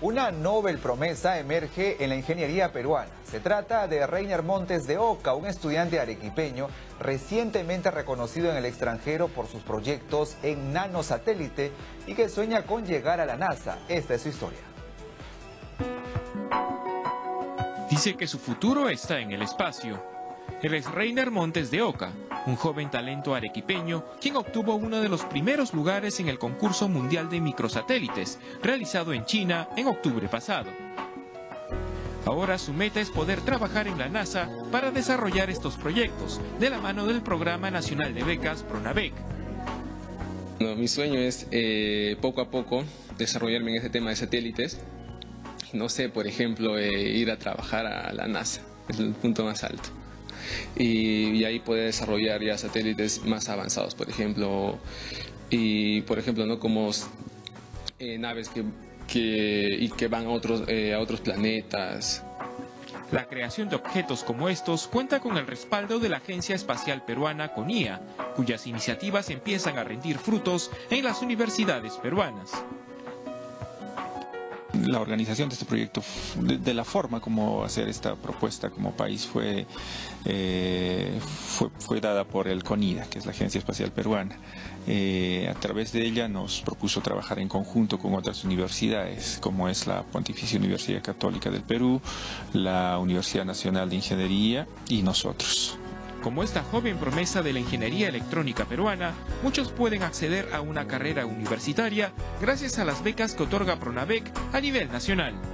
Una Nobel promesa emerge en la ingeniería peruana. Se trata de Reiner Montes de Oca, un estudiante arequipeño recientemente reconocido en el extranjero por sus proyectos en nanosatélite y que sueña con llegar a la NASA. Esta es su historia. Dice que su futuro está en el espacio. Él es Reiner Montes de Oca, un joven talento arequipeño quien obtuvo uno de los primeros lugares en el concurso mundial de microsatélites realizado en China en octubre pasado. Ahora su meta es poder trabajar en la NASA para desarrollar estos proyectos de la mano del Programa Nacional de Becas PRONAVEC. Mi sueño es poco a poco desarrollarme en este tema de satélites. No sé, por ejemplo, ir a trabajar a la NASA, es el punto más alto. Y ahí poder desarrollar ya satélites más avanzados, por ejemplo, ¿no? Como naves que van a otros planetas. La creación de objetos como estos cuenta con el respaldo de la Agencia Espacial Peruana CONIA, cuyas iniciativas empiezan a rendir frutos en las universidades peruanas. La organización de este proyecto, de la forma como hacer esta propuesta como país fue dada por el CONIA, que es la Agencia Espacial Peruana. A través de ella nos propuso trabajar en conjunto con otras universidades, como es la Pontificia Universidad Católica del Perú, la Universidad Nacional de Ingeniería y nosotros. Como esta joven promesa de la ingeniería electrónica peruana, muchos pueden acceder a una carrera universitaria gracias a las becas que otorga PRONAVEC a nivel nacional.